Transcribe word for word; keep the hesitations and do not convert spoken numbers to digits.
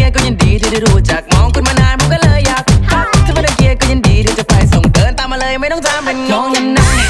ยร์ก็ยินดีที่ได้รู้จักมองคุณมานานผมก็เลยอยากทักถ้าไม่ได้เกียร์ก็ยินดีที่จะไปส่งเดินตามมาเลยไม่ต้องถามเป็นงงยังไง